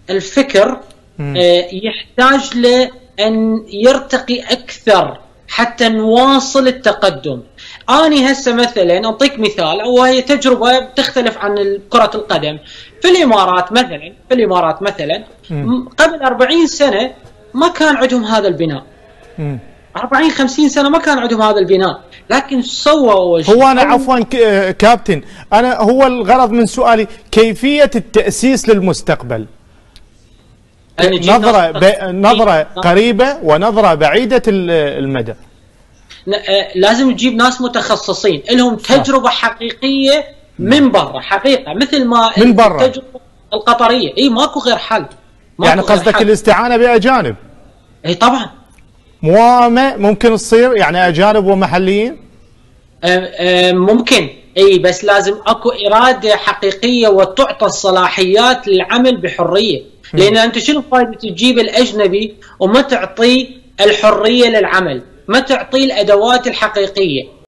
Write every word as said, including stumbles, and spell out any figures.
الفكر آه يحتاج له ان يرتقي اكثر حتى نواصل التقدم. اني هسه مثلا اعطيك مثال، وهي تجربه تختلف عن كره القدم. في الامارات مثلا في الامارات مثلا م. قبل أربعين سنه ما كان عندهم هذا البناء. م. أربعين خمسين سنه ما كان عندهم هذا البناء، لكن سووا. هو انا عفوا كابتن، انا هو الغرض من سؤالي كيفيه التاسيس للمستقبل. نظره ب... نظره قريبه ونظره بعيده المدى. لازم تجيب ناس متخصصين لهم تجربه حقيقيه من برا، حقيقه مثل ما من برا التجربه القطريه. اي ماكو غير حل. ماكو يعني قصدك الاستعانه باجانب؟ اي طبعا. موامه ممكن تصير يعني اجانب ومحليين؟ أه أه ممكن، اي بس لازم اكو اراده حقيقيه وتعطى الصلاحيات للعمل بحريه. م. لان انت شنو فائده تجيب الاجنبي وما تعطيه الحريه للعمل، ما تعطيه الادوات الحقيقيه؟